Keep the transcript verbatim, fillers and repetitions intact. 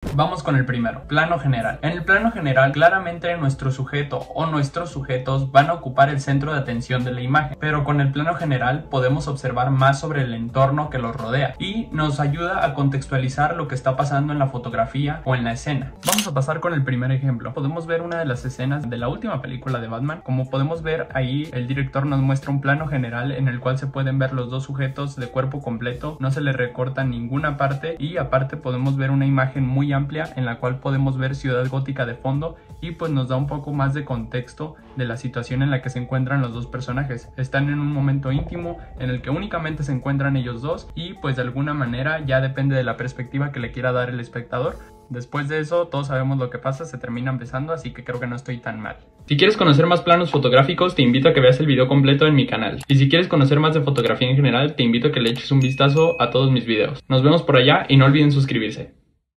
Vamos con el primero, plano general. En el plano general, claramente nuestro sujeto o nuestros sujetos van a ocupar el centro de atención de la imagen, pero con el plano general podemos observar más sobre el entorno que los rodea y nos ayuda a contextualizar lo que está pasando en la fotografía o en la escena. Vamos a pasar con el primer ejemplo. Podemos ver una de las escenas de la última película de Batman. Como podemos ver ahí, el director nos muestra un plano general en el cual se pueden ver los dos sujetos de cuerpo completo, no se le recorta ninguna parte y aparte podemos ver una imagen muy amplia en la cual podemos ver Ciudad Gótica de fondo y pues nos da un poco más de contexto de la situación en la que se encuentran los dos personajes. Están en un momento íntimo en el que únicamente se encuentran ellos dos y pues de alguna manera ya depende de la perspectiva que le quiera dar el espectador. Después de eso todos sabemos lo que pasa, se terminan besando, así que creo que no estoy tan mal. Si quieres conocer más planos fotográficos te invito a que veas el video completo en mi canal. Y si quieres conocer más de fotografía en general te invito a que le eches un vistazo a todos mis videos. Nos vemos por allá y no olviden suscribirse.